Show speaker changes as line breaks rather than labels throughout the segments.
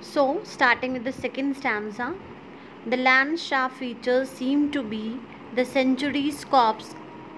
So, starting with the second stanza, the land's sharp features seem to be the century's corpse.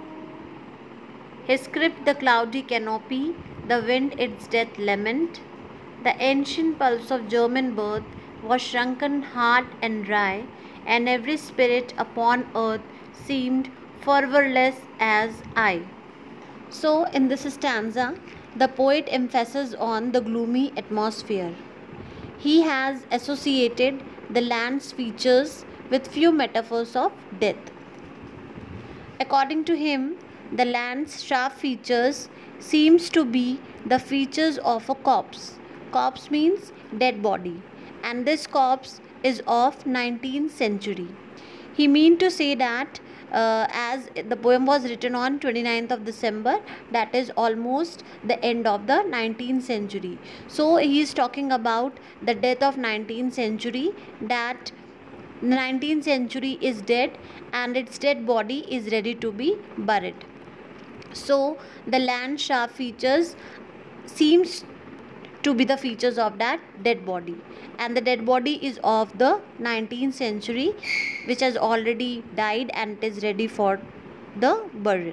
His script the cloudy canopy, the wind its death lament. The ancient pulse of German birth was shrunken hard and dry, and every spirit upon earth seemed fervorless as I. So, in this stanza, the poet emphasizes on the gloomy atmosphere. He has associated the land's features with few metaphors of death. According to him, the land's sharp features seems to be the features of a corpse. Corpse means dead body, and this corpse is of 19th century. He mean to say that as the poem was written on 29th of December, that is almost the end of the 19th century. So he is talking about the death of 19th century, that the 19th century is dead and its dead body is ready to be buried. So the land sharp features seems to be the features of that dead body, and the dead body is of the 19th century, which has already died and is ready for the burial.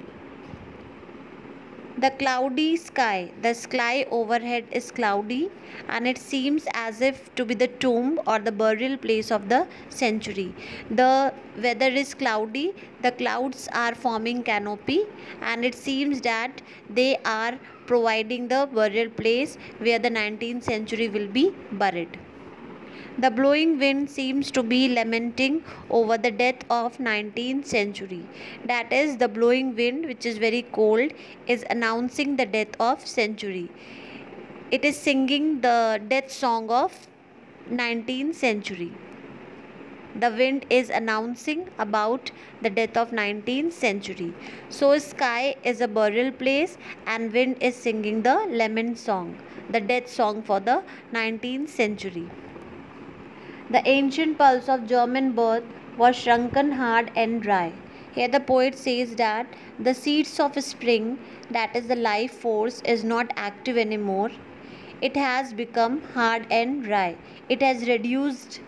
The cloudy sky, the sky overhead is cloudy, and it seems as if to be the tomb or the burial place of the century. The weather is cloudy, the clouds are forming canopy, and it seems that they are providing the burial place where the 19th century will be buried. The blowing wind seems to be lamenting over the death of 19th century. That is, the blowing wind, which is very cold, is announcing the death of century. It is singing the death song of 19th century. The wind is announcing about the death of 19th century. So sky is a burial place and wind is singing the lament song, the death song for the 19th century. The ancient pulse of German birth was shrunken hard and dry. Here the poet says that the seeds of spring, that is the life force, is not active anymore. It has become hard and dry. It has reduced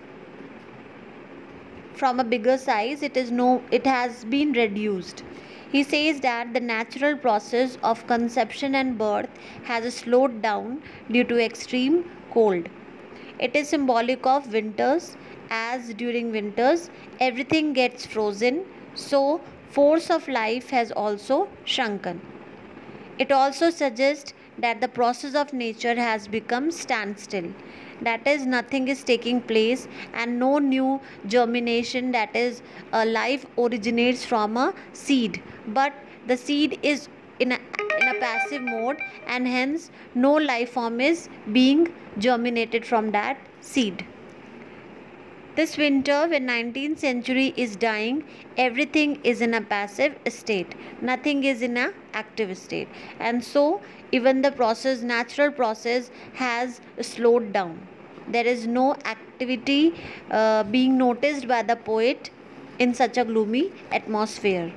from a bigger size. It has been reduced. He says that the natural process of conception and birth has slowed down due to extreme cold. It is symbolic of winters, as during winters everything gets frozen, so force of life has also shrunken. It also suggests that the process of nature has become standstill. That is, nothing is taking place and no new germination, that is, life originates from a seed, but the seed is in a passive mode, and hence no life form is being germinated from that seed. This winter, when 19th century is dying, everything is in a passive state. Nothing is in an active state. And so, even the process, natural process, has slowed down. There is no activity being noticed by the poet in such a gloomy atmosphere.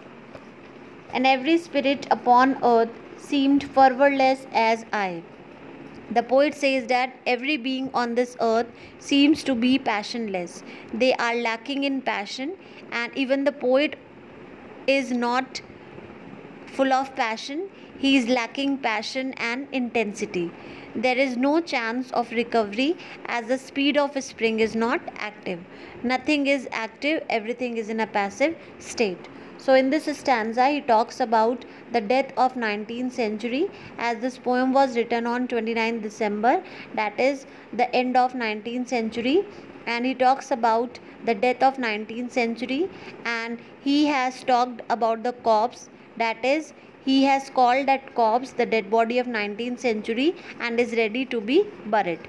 And every spirit upon earth seemed fervorless as I. The poet says that every being on this earth seems to be passionless. They are lacking in passion, and even the poet is not full of passion. He is lacking passion and intensity. There is no chance of recovery as the speed of spring is not active. Nothing is active, everything is in a passive state. So in this stanza, he talks about the death of 19th century, as this poem was written on 29th December, that is the end of 19th century, and he talks about the death of 19th century, and he has talked about the corpse, that is, he has called that corpse the dead body of 19th century and is ready to be buried.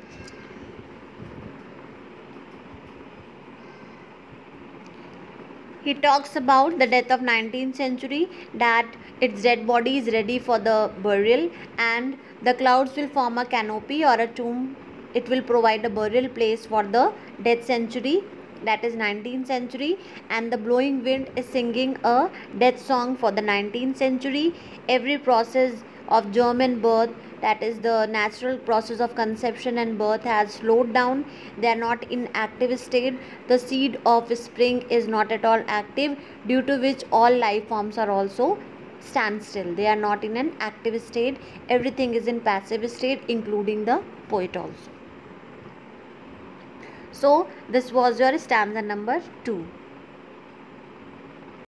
He talks about the death of 19th century, that its dead body is ready for the burial, and the clouds will form a canopy or a tomb. It will provide a burial place for the dead century, that is 19th century, and the blowing wind is singing a death song for the 19th century. Every process of German birth, that is the natural process of conception and birth, has slowed down. They are not in active state. The seed of spring is not at all active, due to which all life forms are also standstill. They are not in an active state. Everything is in passive state, including the poet also. So this was your stanza number 2.